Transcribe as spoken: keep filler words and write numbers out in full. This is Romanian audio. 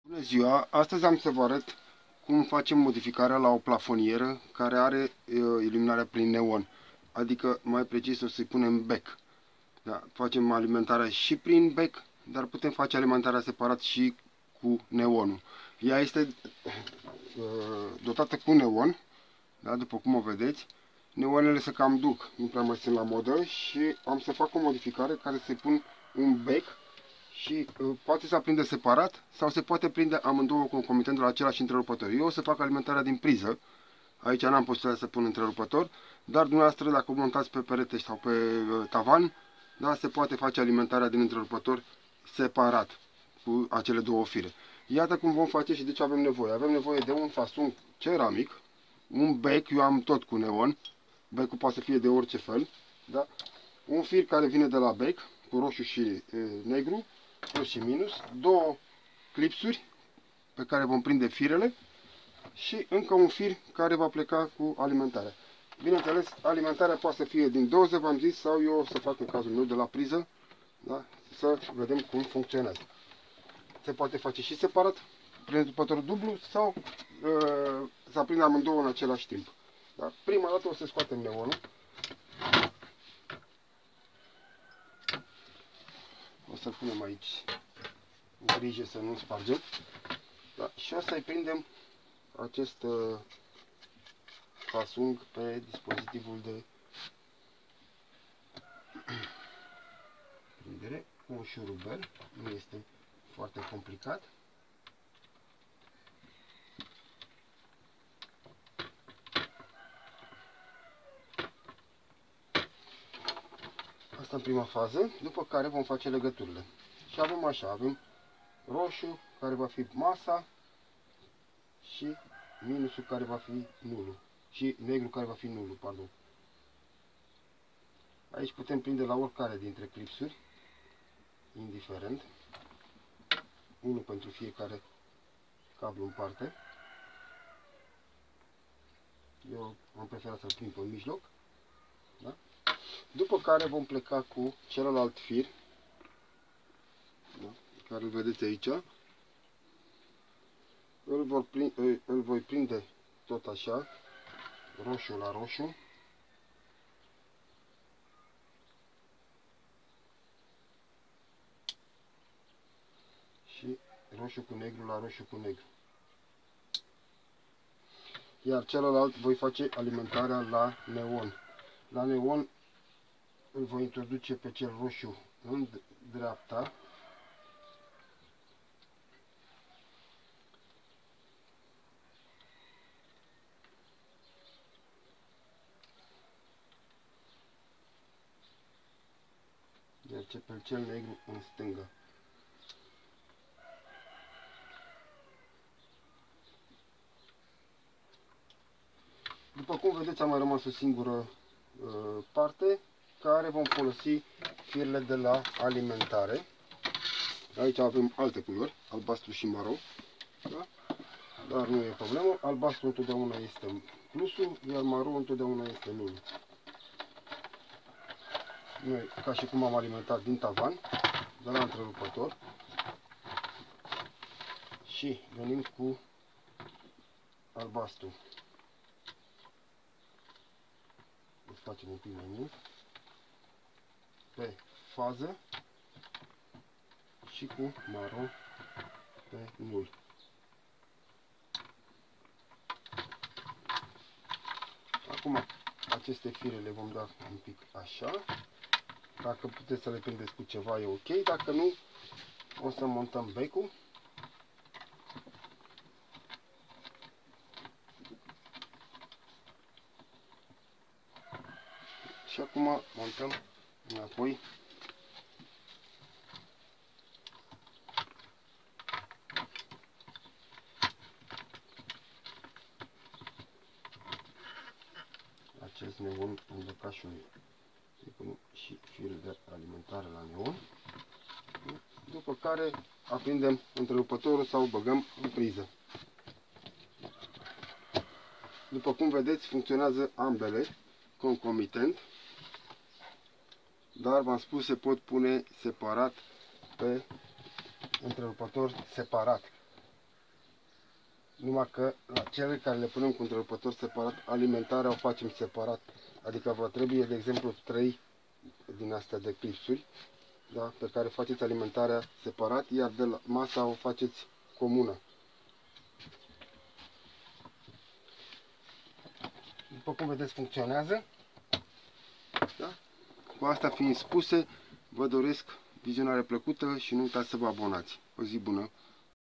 Bună ziua! Astăzi am să vă arăt cum facem modificarea la o plafonieră care are uh, iluminarea prin neon. Adică, mai precis, o să-i punem bec. Da? Facem alimentarea și prin bec, dar putem face alimentarea separat și cu neonul. Ea este uh, dotată cu neon, da? După cum o vedeți. Neonele se cam duc, nu prea mai sunt la modă și am să fac o modificare care să-i pun un bec și uh, poate să aprinde separat sau se poate prinde amândouă concomitent la același întrerupător. Eu o să fac alimentarea din priză. Aici n-am posibilitatea să pun întrerupător, dar dumneavoastră, dacă o montați pe perete sau pe uh, tavan, da, se poate face alimentarea din întrerupător separat cu acele două fire. Iată cum vom face și de ce avem nevoie. Avem nevoie de un fasung ceramic, un bec, eu am tot cu neon, becul poate să fie de orice fel, da? Un fir care vine de la bec, cu roșu și e, negru, plus și minus, două clipsuri pe care vom prinde firele și încă un fir care va pleca cu alimentarea. Bineînțeles, alimentarea poate să fie din doze, v-am zis, sau eu o să fac în cazul meu de la priză, da? Să vedem cum funcționează. Se poate face și separat, prin întrerupător dublu, sau uh, să aprindem amândouă în același timp. Da? Prima dată o să scoatem neonul. O să punem aici grijă să nu spargem. Da? Și o să-i prindem acest uh, fasung pe dispozitivul de prindere cu un șurubel. Nu este foarte complicat. Asta în prima fază, după care vom face legăturile. Și avem așa, avem roșu care va fi masa și minusul care va fi nulul. Și negru care va fi nulul, pardon. Aici putem prinde la oricare dintre clipsuri, indiferent. Unul pentru fiecare cablu în parte. Eu am preferat să-l prind pe mijloc. Da? După care vom pleca cu celălalt fir, da? Care îl vedeți aici. Îl, vor prinde, îl voi prinde tot așa, roșu la roșu. Și roșu cu negru la roșu cu negru. Iar celălalt voi face alimentarea la neon. La neon îl voi introduce pe cel roșu în dreapta. Iar pe cel negru în stânga. După cum vedeți, am mai rămas o singură uh, parte care vom folosi firele de la alimentare. Aici avem alte culori, albastru și maro, da? Dar nu e problemă. Albastru întotdeauna este plusul, iar maro întotdeauna este nulul. Noi, ca și cum am alimentat din tavan, de la întrerupător, și venim cu albastru. Îl facem un pic mai mult pe fază și cu maro pe nul. Acum aceste fire le vom da un pic așa. Dacă puteți să le prindeți cu ceva e ok, dacă nu o să montăm becul. Și acum montăm înapoi acest neon în locașul. Îi punem și firul de alimentare la neon. După care aprindem întrerupătorul sau băgăm în priză. După cum vedeți, funcționează ambele concomitent, dar v-am spus, se pot pune separat pe întrerupător separat. Numai că la cele care le punem cu întrerupător separat, alimentarea o facem separat. Adică vă trebuie, de exemplu, trei din astea de clipsuri, da, pe care faceți alimentarea separat, iar de la masa o faceți comună. După cum vedeți, funcționează. Da? Cu asta fiind spuse, vă doresc vizionare plăcută și nu uitați să vă abonați. O zi bună!